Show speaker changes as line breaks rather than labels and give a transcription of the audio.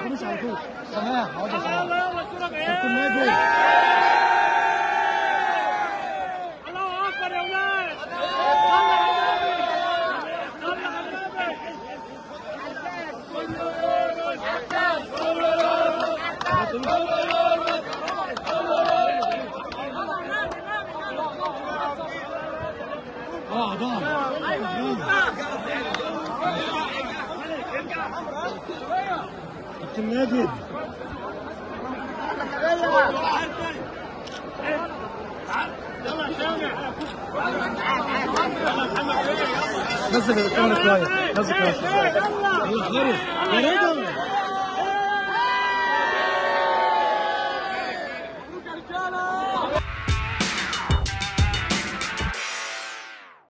تخافوش على طول. سماح حاضر سماح.
يلا يلا الصورة بعيد.
كابتن ناجي.
الله أكبر يا ولاد. صلى على النبي. صلى على النبي.
ضاع. كابتن ناجي. نزل الكاميرا شويه. نزل الكاميرا شويه. يا رضا.